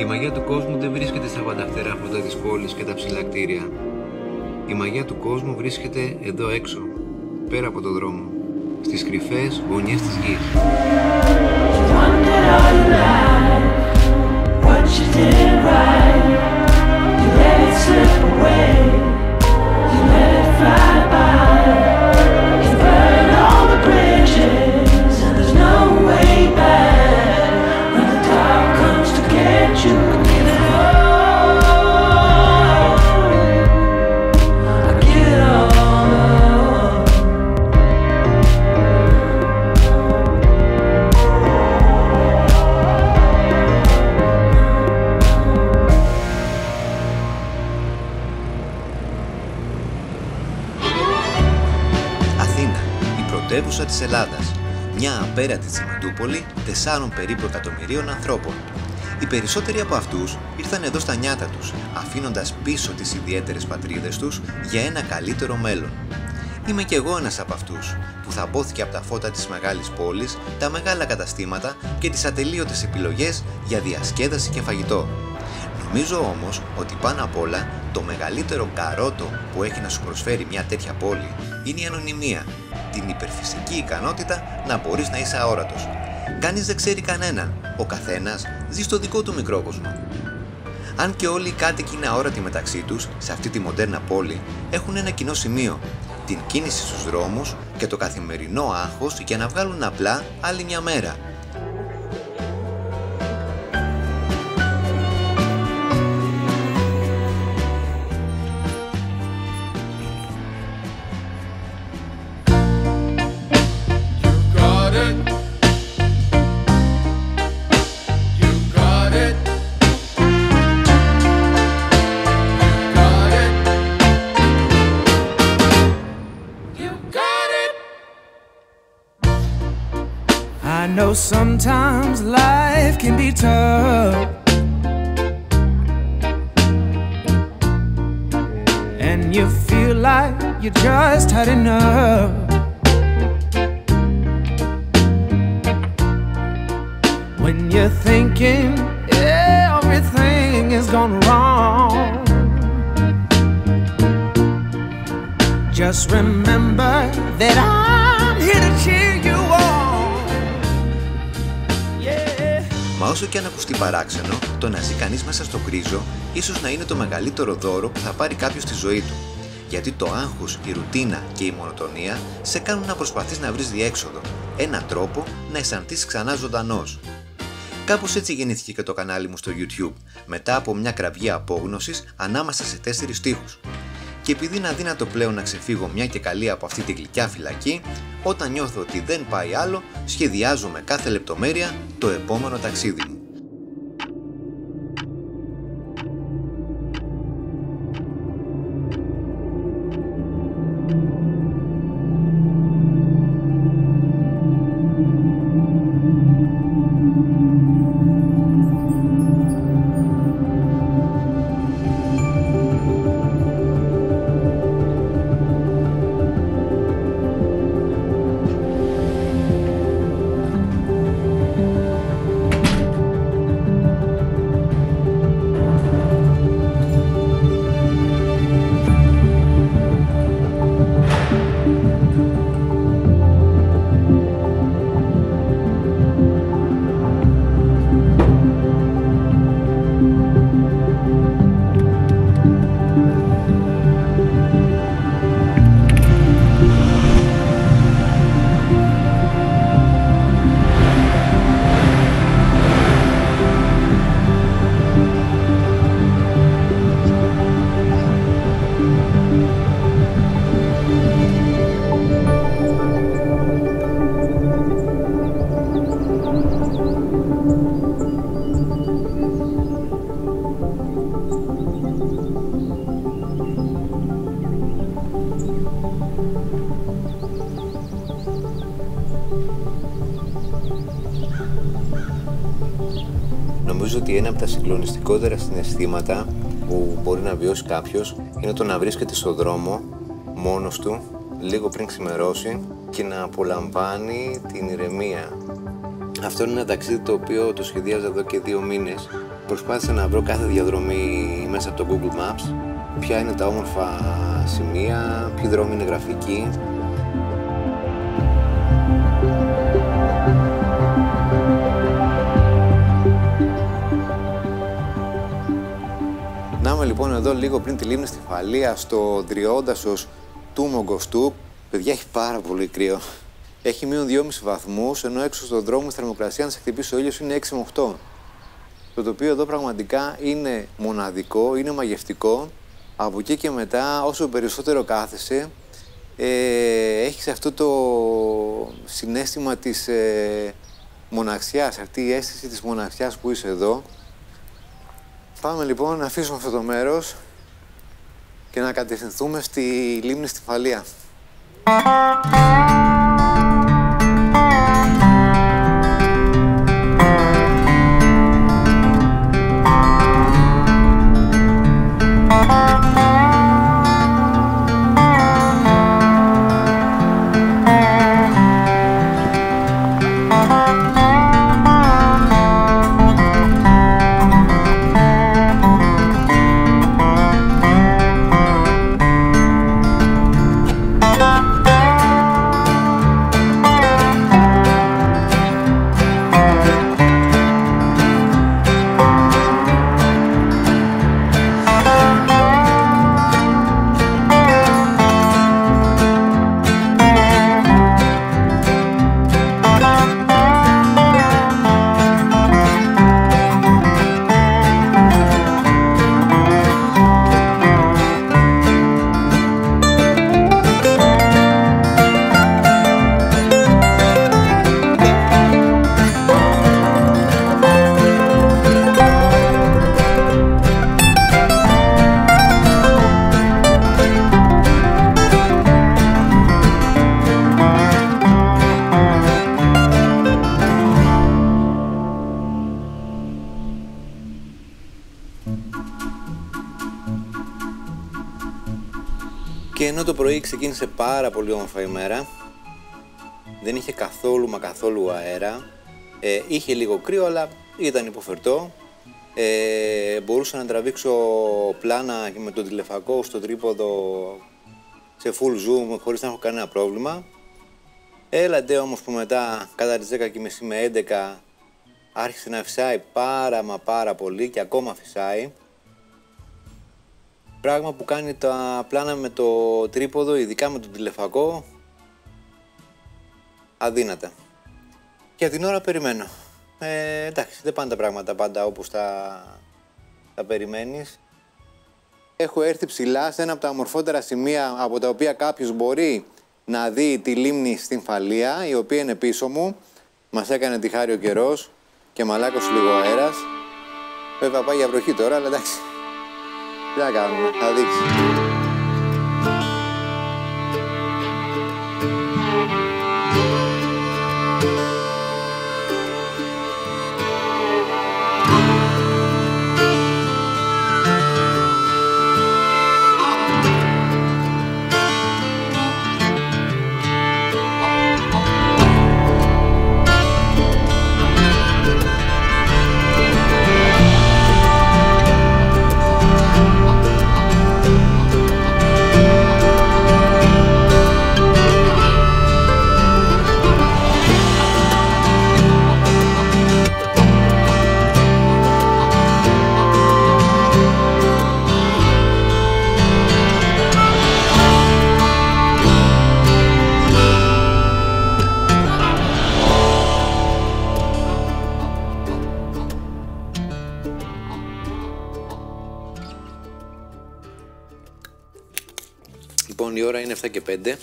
Η μαγεία του κόσμου δεν βρίσκεται στα βανταχτερά φώτα της πόλης και τα ψηλά κτίρια. Η μαγεία του κόσμου βρίσκεται εδώ έξω, πέρα από το δρόμο, στις κρυφές γωνιές της γης. Πρωτεύουσα της Ελλάδας, μια απέρατη τσιμεντούπολη 4 περίπου εκατομμυρίων ανθρώπων. Οι περισσότεροι από αυτούς ήρθαν εδώ στα νιάτα τους, αφήνοντας πίσω τις ιδιαίτερες πατρίδες τους για ένα καλύτερο μέλλον. Είμαι κι εγώ ένας από αυτούς, που θαμπόθηκε από τα φώτα της μεγάλης πόλης, τα μεγάλα καταστήματα και τις ατελείωτες επιλογές για διασκέδαση και φαγητό. Νομίζω όμως ότι πάνω απ' όλα το μεγαλύτερο καρότο που έχει να σου προσφέρει μια τέτοια πόλη είναι η ανωνυμία, την υπερφυσική ικανότητα να μπορείς να είσαι αόρατος. Κανείς δεν ξέρει κανέναν, ο καθένας ζει στο δικό του μικρό κόσμο. Αν και όλοι οι κάτοικοι είναι αόρατοι μεταξύ τους, σε αυτή τη μοντέρνα πόλη έχουν ένα κοινό σημείο, την κίνηση στους δρόμους και το καθημερινό άγχος για να βγάλουν απλά άλλη μια μέρα. I know sometimes life can be tough, and you feel like you just had enough. When you're thinking everything is gone wrong, just remember that I'm here to cheer you on. Μα όσο και αν ακουστεί παράξενο, το να ζει κανείς μέσα στο γκρίζο ίσως να είναι το μεγαλύτερο δώρο που θα πάρει κάποιος στη ζωή του. Γιατί το άγχος, η ρουτίνα και η μονοτονία σε κάνουν να προσπαθείς να βρεις διέξοδο, έναν τρόπο να αισθανθείς ξανά ζωντανός. Κάπως έτσι γεννήθηκε και το κανάλι μου στο YouTube, μετά από μια κραυγή απόγνωσης ανάμεσα σε 4 τοίχους. Και επειδή είναι αδύνατο πλέον να ξεφύγω μια και καλή από αυτή τη γλυκιά φυλακή, όταν νιώθω ότι δεν πάει άλλο, σχεδιάζω με κάθε λεπτομέρεια το επόμενο ταξίδι μου. Νομίζω ότι ένα από τα συγκλονιστικότερα συναισθήματα που μπορεί να βιώσει κάποιος είναι το να βρίσκεται στον δρόμο μόνος του λίγο πριν ξημερώσει και να απολαμβάνει την ηρεμία. Αυτό είναι ένα ταξίδι το οποίο το σχεδίαζα εδώ και 2 μήνες Προσπάθησα να βρω κάθε διαδρομή μέσα από το Google Maps, ποια είναι τα όμορφα σημεία, ποιοι δρόμοι είναι γραφικοί. Να είμαι λοιπόν εδώ λίγο πριν τη λίμνη Στυμφαλία, στο δριόντασος του Μογκοστού. Παιδιά, έχει πάρα πολύ κρύο. Έχει μείον 2,5 βαθμούς, ενώ έξω στον δρόμο η θερμοκρασία, αν σε χτυπήσει ο ήλιος, είναι 6 με 8. Το τοπίο εδώ πραγματικά είναι μοναδικό, είναι μαγευτικό. Από εκεί και μετά, όσο περισσότερο κάθεσαι, έχεις αυτό το συναίσθημα της μοναξιάς, αυτή η αίσθηση της μοναξιάς που είσαι εδώ. Πάμε λοιπόν να αφήσουμε αυτό το μέρος και να κατευθυνθούμε στη λίμνη Στυμφαλία. Και ενώ το πρωί ξεκίνησε πάρα πολύ όμορφα ημέρα, δεν είχε καθόλου μα καθόλου αέρα, είχε λίγο κρύο αλλά ήταν υποφερτό, μπορούσα να τραβήξω πλάνα και με τον τηλεφακό στο τρίποδο σε full zoom χωρίς να έχω κανένα πρόβλημα. Έλατε όμως που μετά κατά τις 10:30 με 11 άρχισε να φυσάει πάρα πολύ και ακόμα φυσάει. Πράγμα που κάνει τα πλάνα με το τρίποδο, ειδικά με τον τηλεφακό, αδύνατα. Για την ώρα περιμένω. Εντάξει, δεν πάνε τα πράγματα πάντα όπως τα περιμένεις. Έχω έρθει ψηλά σε ένα από τα ομορφότερα σημεία από τα οποία κάποιος μπορεί να δει τη λίμνη Στυμφαλία, η οποία είναι πίσω μου. Μας έκανε τη χάρη ο καιρός και μαλάκωσε λίγο αέρας. Βέβαια πάει για βροχή τώρα, αλλά εντάξει. Τι να κάνουμε, θα δείξει. Λοιπόν, η ώρα είναι 7 και 5.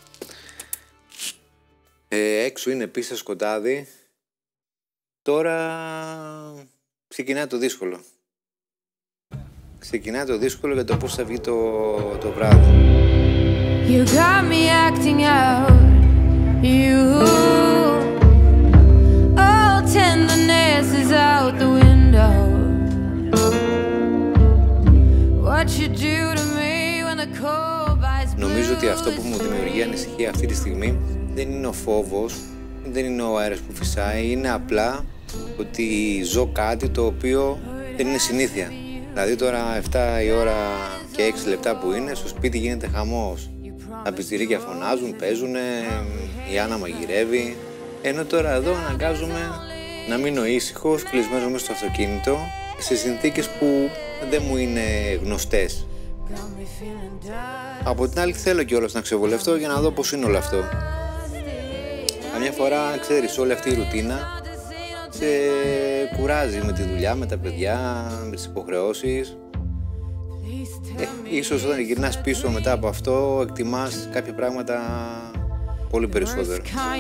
Έξω είναι επίσης σκοτάδι. Τώρα ξεκινάει το δύσκολο. Ξεκινάει το δύσκολο για το πώς θα βγει το βράδυ. You got me acting out. You, all tenderness is out the window. What you do to me when the cold bites blue. Νομίζω ότι αυτό που μου δημιουργεί ανησυχία αυτή τη στιγμή δεν είναι ο φόβος, δεν είναι ο αέρας που φυσάει, είναι απλά ότι ζω κάτι το οποίο δεν είναι συνήθεια. Δηλαδή τώρα 7 η ώρα και 6 λεπτά που είναι, στο σπίτι γίνεται χαμός. Τα πιτσιρίκια φωνάζουν, παίζουνε, η Άννα μαγειρεύει. Ενώ τώρα εδώ αναγκάζομαι να μείνω ήσυχος, κλεισμένος μέσα στο αυτοκίνητο, σε συνθήκες που δεν μου είναι γνωστές. Από την άλλη θέλω κιόλας να ξεβολευτώ για να δω πώς είναι όλο αυτό. Καμιά φορά, ξέρεις, όλη αυτή η ρουτίνα σε κουράζει με τη δουλειά, με τα παιδιά, με τις υποχρεώσεις. Ίσως όταν γυρνάς πίσω μετά από αυτό, εκτιμάς κάποια πράγματα πολύ περισσότερο.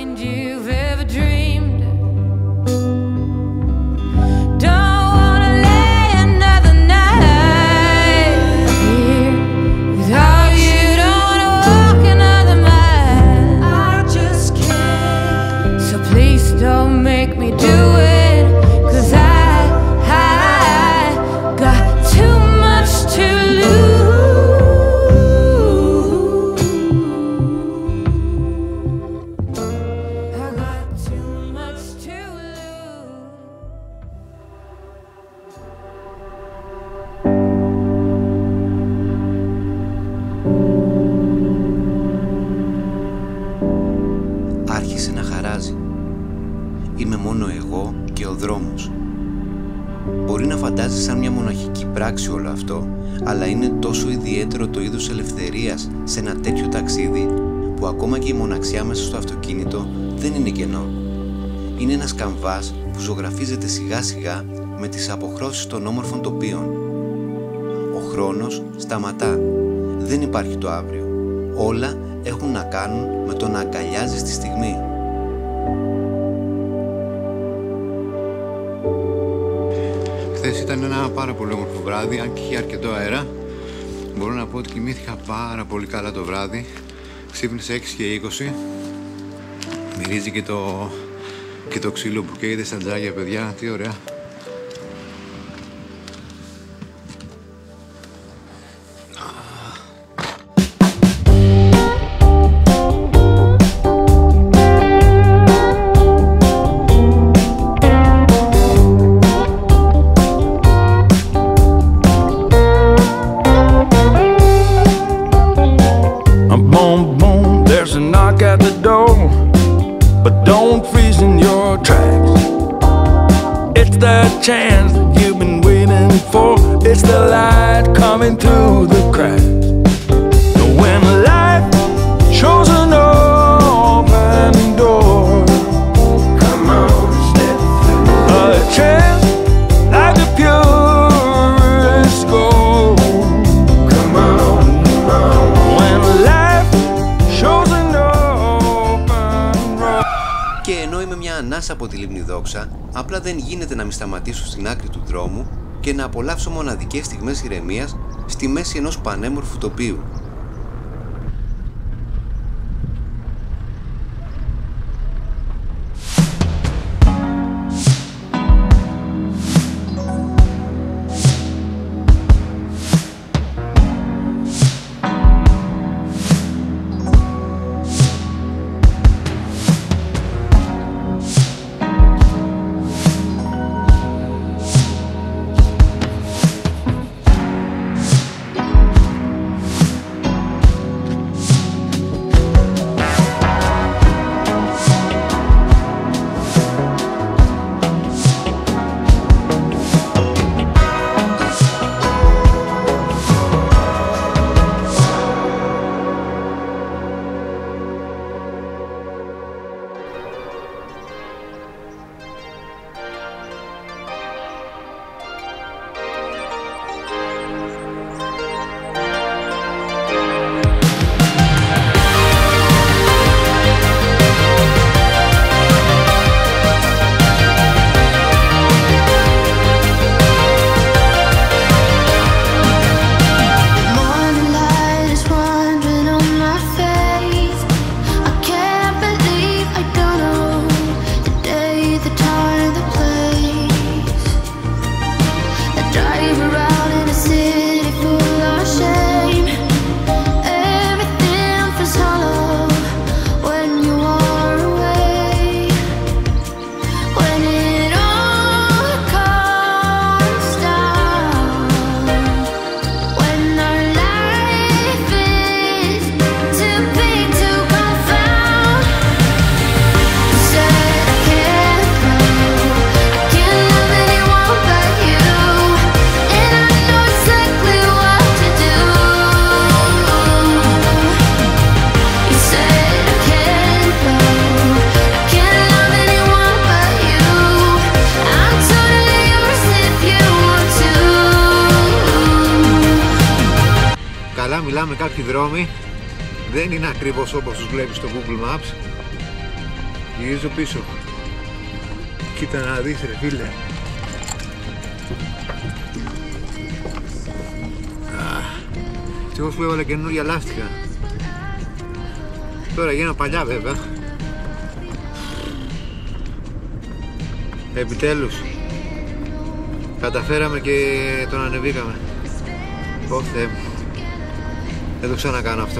Άρχισε να χαράζει. Είμαι μόνο εγώ και ο δρόμος. Μπορεί να φαντάζεσαι σαν μια μοναχική πράξη όλο αυτό, αλλά είναι τόσο ιδιαίτερο το είδος ελευθερίας σε ένα τέτοιο ταξίδι, που ακόμα και η μοναξιά μέσα στο αυτοκίνητο δεν είναι κενό. Είναι ένας καμβάς που ζωγραφίζεται σιγά σιγά με τις αποχρώσεις των όμορφων τοπίων. Ο χρόνος σταματά. Δεν υπάρχει το αύριο. Όλα έχουν να κάνουν με το να αγκαλιάζεις τη στιγμή. Χθες ήταν ένα πάρα πολύ όμορφο βράδυ, αν και είχε αρκετό αέρα. Μπορώ να πω ότι κοιμήθηκα πάρα πολύ καλά το βράδυ. Ξύπνησα 6 και 20. Μυρίζει και το ξύλο που καίγεται στα τζάγια, παιδιά. Τι ωραία. Chance that you've been waiting for. It's the light coming through the cracks. When life shows an open door, come on, step through. A chance like the purest gold. Come on, come on. When life shows an open road. Και ενώ είμαι μια ανάσα από τη λίμνη Δόξα, απλά δεν γίνεται να μην σταματήσω στην άκρη του δρόμου και να απολαύσω μοναδικές στιγμές ηρεμίας στη μέση ενός πανέμορφου τοπίου. υπάρχουν κάποιοι δρόμοι, δεν είναι ακριβώς όπως τους βλέπεις στο Google Maps. Γυρίζω πίσω. Κοίτα να δεις ρε φίλε. Ευτυχώς που έβαλα καινούργια λάστιχα. Τώρα γίνω παλιά βέβαια. Επιτέλους καταφέραμε και τον ανεβήκαμε. Ω Θεέ μου, δεν το ξανακάνω αυτό.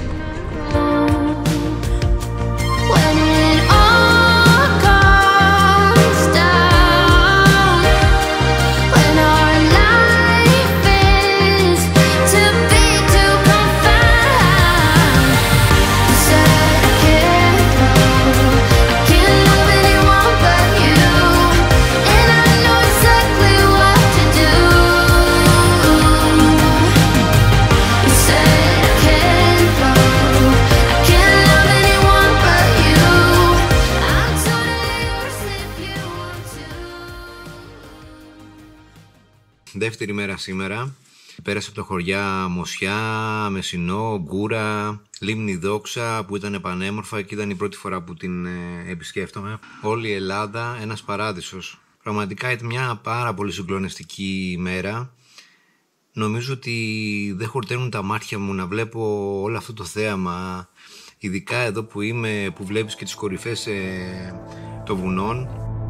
Δεύτερη μέρα σήμερα. Πέρασα από τα χωριά Μοσιά, Μεσσηνό, Γκούρα, Λίμνη Δόξα που ήταν πανέμορφα και ήταν η πρώτη φορά που την επισκέφτομαι. Όλη η Ελλάδα ένας παράδεισος. Πραγματικά ήταν μια πάρα πολύ συγκλονιστική ημέρα. Νομίζω ότι δεν χορταίνουν τα μάτια μου να βλέπω όλο αυτό το θέαμα, ειδικά εδώ που είμαι, που βλέπεις και τις κορυφές των βουνών.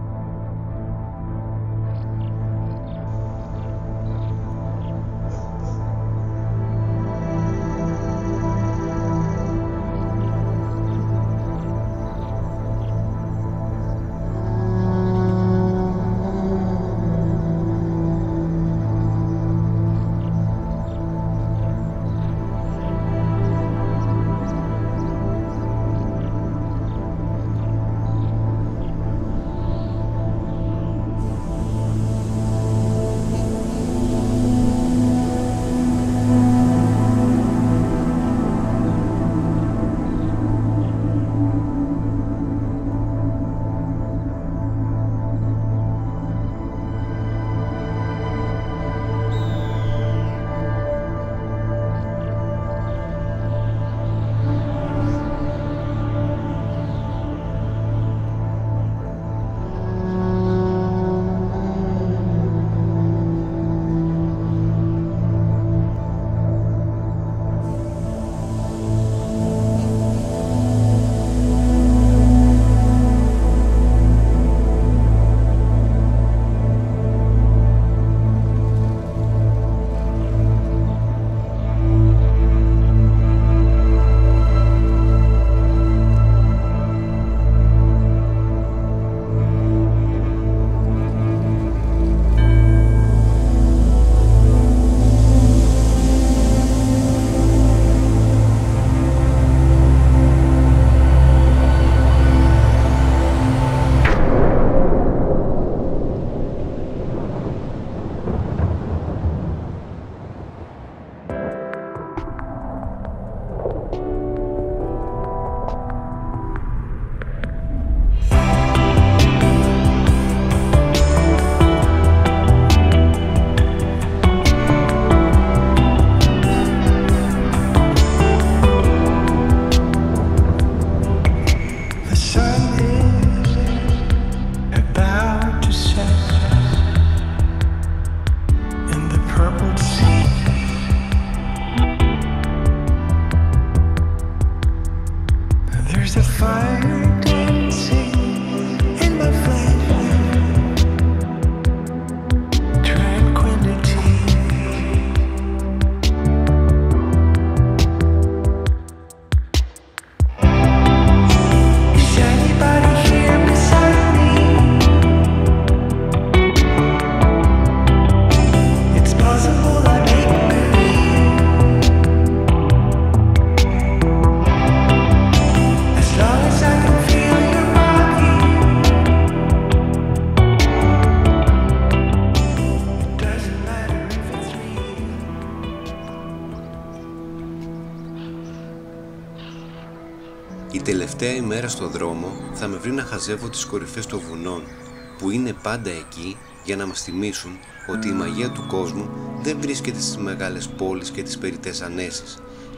Η τελευταία ημέρα στο δρόμο θα με βρει να χαζεύω τις κορυφές των βουνών, που είναι πάντα εκεί για να μας θυμίσουν ότι η μαγεία του κόσμου δεν βρίσκεται στις μεγάλες πόλεις και τις περιττές ανέσεις,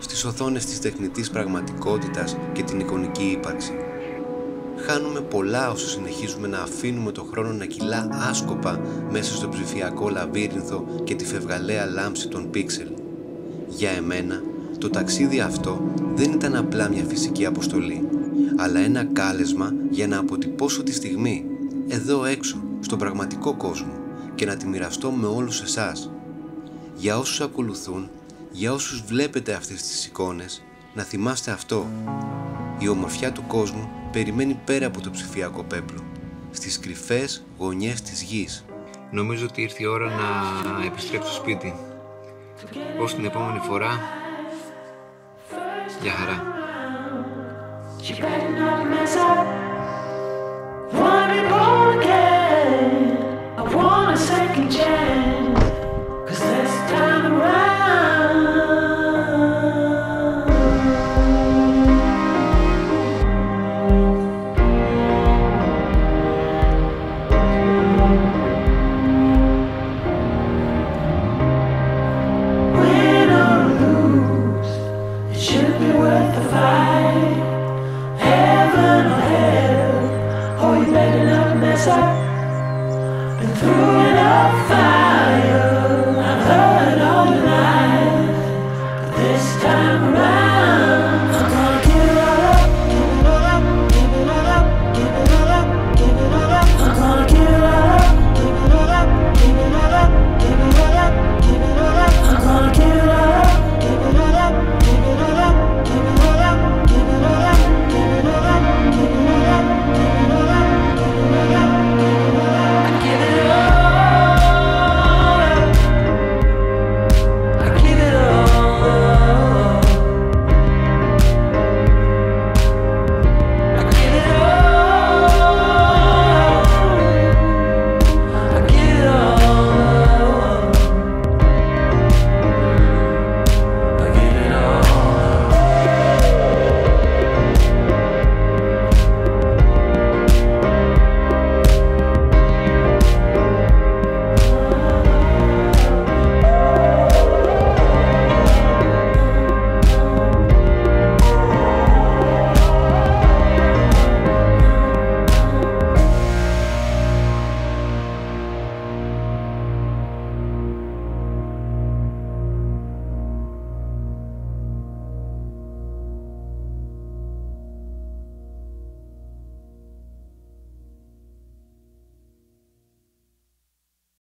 στις οθόνες της τεχνητής πραγματικότητας και την εικονική ύπαρξη. Χάνουμε πολλά όσο συνεχίζουμε να αφήνουμε το χρόνο να κυλά άσκοπα μέσα στο ψηφιακό λαβύρινθο και τη φευγαλαία λάμψη των πίξελ. Για εμένα, το ταξίδι αυτό δεν ήταν απλά μια φυσική αποστολή, αλλά ένα κάλεσμα για να αποτυπώσω τη στιγμή, εδώ έξω, στον πραγματικό κόσμο, και να τη μοιραστώ με όλους εσάς. Για όσους ακολουθούν, για όσους βλέπετε αυτές τις εικόνες, να θυμάστε αυτό. Η ομορφιά του κόσμου περιμένει πέρα από το ψηφιακό πέπλο, στις κρυφές γωνιές της γης. Νομίζω ότι ήρθε η ώρα να επιστρέψω στο σπίτι. Ως την επόμενη φορά, γεια χαρά. Been through enough fight.